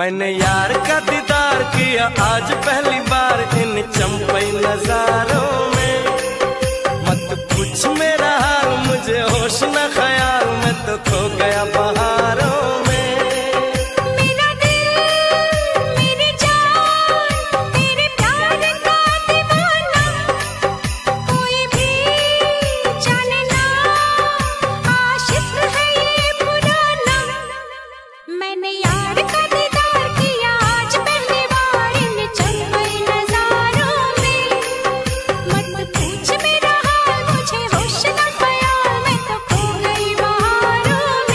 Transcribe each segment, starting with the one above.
मैंने यार का दीदार किया आज पहली बार इन चंपई नजारों में। मत पूछ मेरा हाल, मुझे होश न ख्याल, मैं तो खो गया बहारों में। मेरा दिल मेरी जान तेरे प्यार का दीवाना, कोई भी जाने ना आशिक है ये पुराना। मैंने यार का दीदार किया आज पहली बार इन चंपई नजारों में। मत पूछ मेरा हाल, मुझे होश न ख्याल, मैं तो खो गई बहारों में।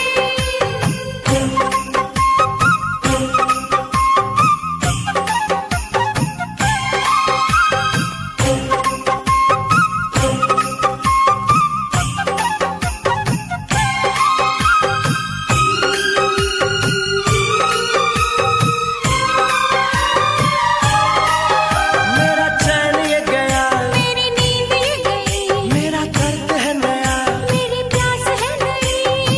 मेरा चैन ये गया, मेरी नींद ये गई, मेरा दर्द है नया, मेरी प्यास है नई।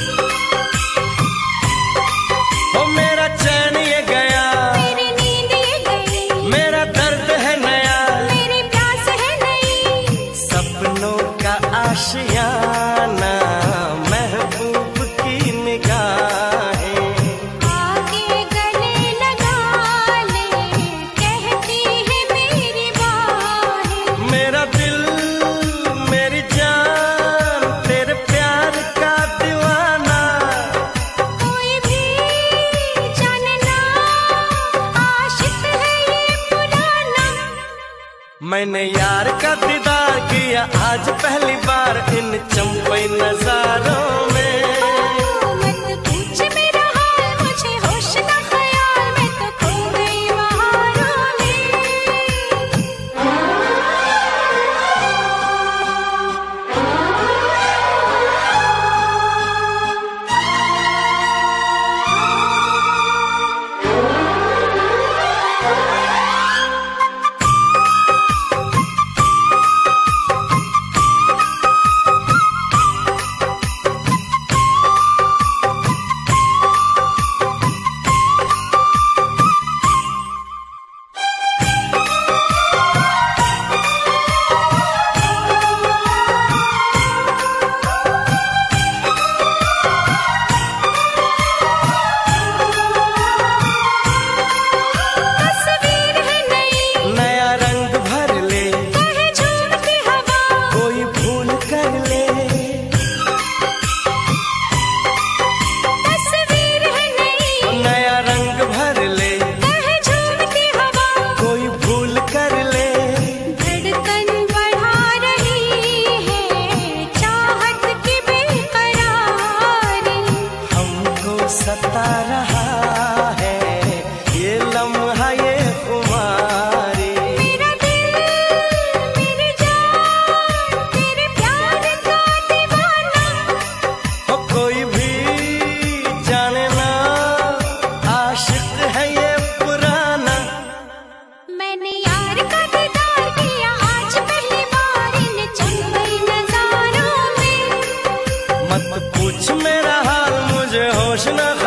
ओ मेरा चैन ये गया, मेरी नींद ये गई, मेरा दर्द है नया। मेरी प्यास है नई। सपनों का आशियाना महबूब की निगाहें, आगे गले लगा ले, कहती है मेरी बाहें। मेरा दिल मेरी जान तेरे प्यार का दीवाना। कोई भी जाने ना आशिक है ये पुराना। मैंने यार का दीदार किया आज पहली बार इन चंपई नजारों में। मत पूछ मेरा हाल, मुझे होश न ख्याल, मैं तो खो गई बहारों में। तस्वीर है नई, नया रंग भर ले, कहे झूमती हवा, कोई भूल कर ले। तस्वीर है नई, नया रंग भर ले, कहे झूमती हवा। कोई भूल कर ले। धड़कन बढ़ा रही है चाहत की बेकरारी। हमको सता रहा है ये लम्हा ये खुमारी। मेरा दिल मेरी जान तेरे प्यार का दीवाना। हो कोई भी जाने ना आशिक है ये पुराना। मैंने यार का दीदार किया आज पहली बार इन चंपई नजारों में। मत पूछ मेरा हाल, मुझे होश न